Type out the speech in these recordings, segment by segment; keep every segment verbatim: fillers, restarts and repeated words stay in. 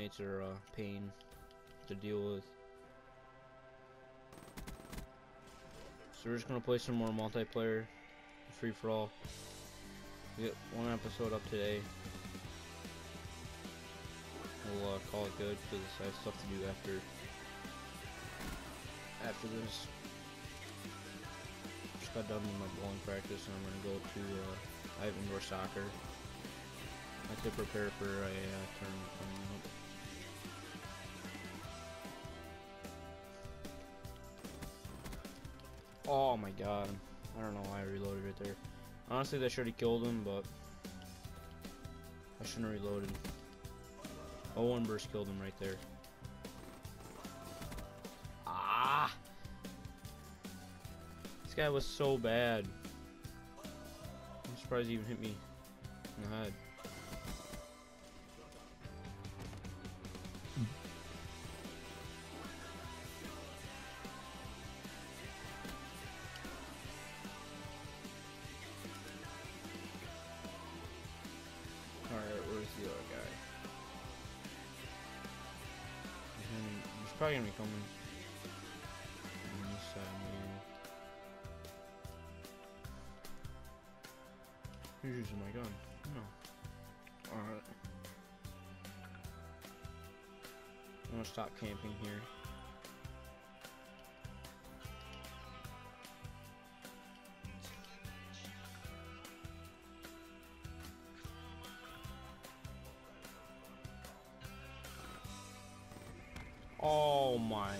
teammates are a pain to deal with. So we're just gonna play some more multiplayer, free for all. We get one episode up today. We'll uh, call it good because I have stuff to do after after this. Just got done with my bowling practice, and I'm gonna go to uh, I have indoor soccer. I have to prepare for a uh, tournament coming up. Oh my god. I don't know why I reloaded right there. Honestly, that should have killed him, but I shouldn't have reloaded. Oh, one burst killed him right there. Ah! This guy was so bad. I'm surprised he even hit me in the head. Alright, where's the other guy? He's, gonna, he's probably gonna be coming on this side, maybe. Who's using my gun? No. Alright. I'm gonna stop camping here. Oh my.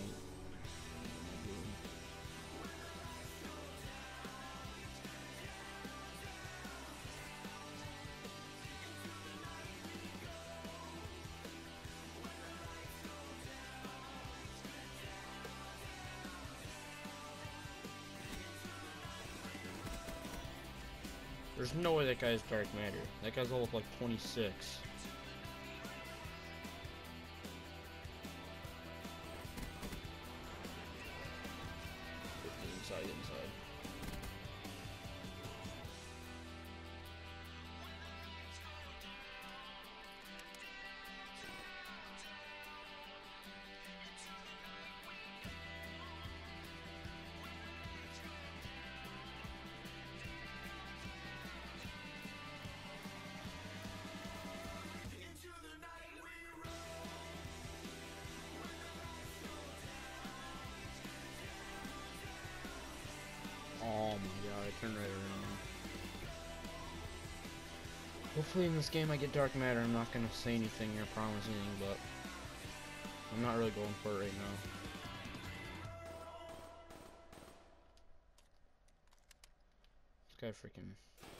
There's no way that guy's dark matter. That guy's all up like twenty-six. Inside, inside. Oh my god, I turned right around. Hopefully in this game I get dark matter. I'm not gonna say anything or promise anything, but I'm not really going for it right now. This guy freaking...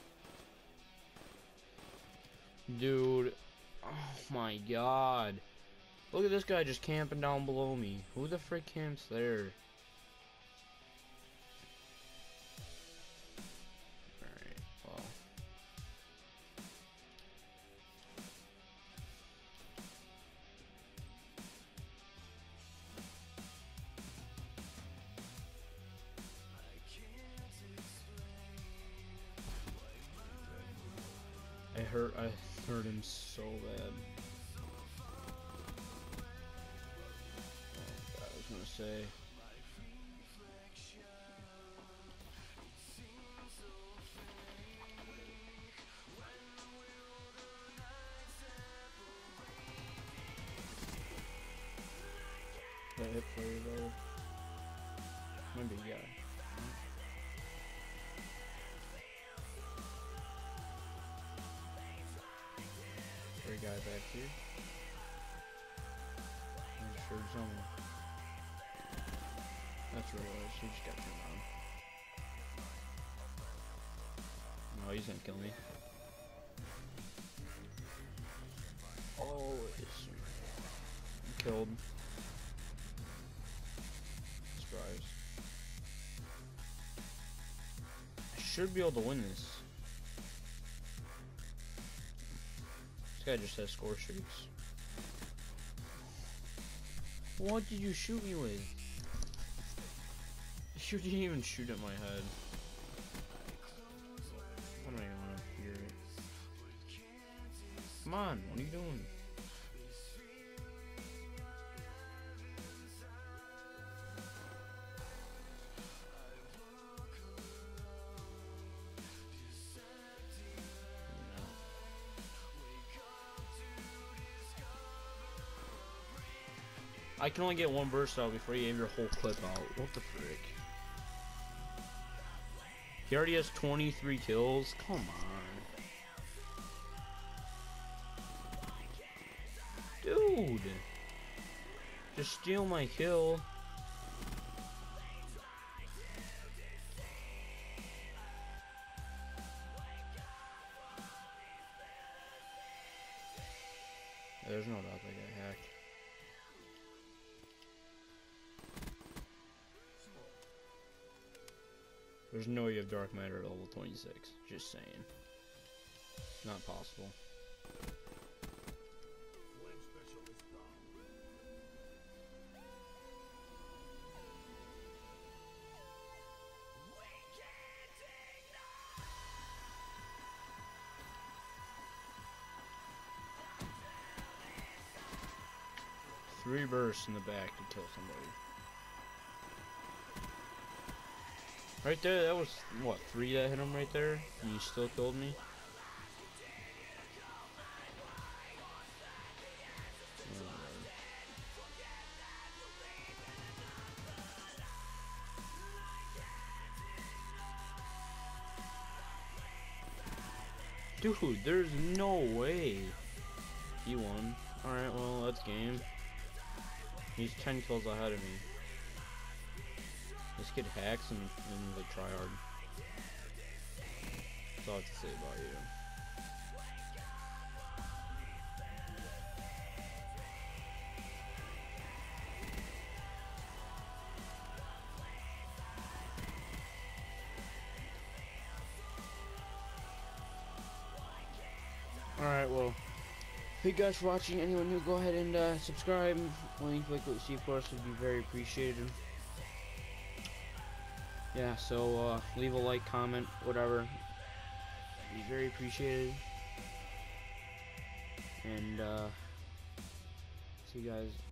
Dude. Oh my god. Look at this guy just camping down below me. Who the frick camps there? I hurt, I hurt him so bad. Oh god, I was gonna say. That hit for you though. Maybe, yeah. Guy back here. I'm sure zone. That's where it was. He just got turned on. No, he's gonna kill me. Oh, it's killed. Surprise. I should be able to win this. This guy just has score streaks. What did you shoot me with? You didn't even shoot at my head. I don't even want to hear it. Come on, what are you doing? I can only get one burst out before you have your whole clip out. What the frick? He already has twenty-three kills? Come on. Dude! Just steal my kill. There's no doubt that got hacked. There's no way you have Dark Matter at level twenty-six. Just saying. Not possible. Three bursts in the back to kill somebody. Right there, that was, what, three that hit him right there? And you still killed me? Dude, there's no way. He won. Alright, well, that's game. He's ten kills ahead of me. This kid hacks and, and he's a tryhard. That's all I have to say about you. Alright, well, thank you guys for watching. Anyone new, go ahead and uh, subscribe. Well, you like what you see, of course, would be very appreciated. Yeah, so uh, leave a like, comment, whatever. Be very appreciated. And uh, see you guys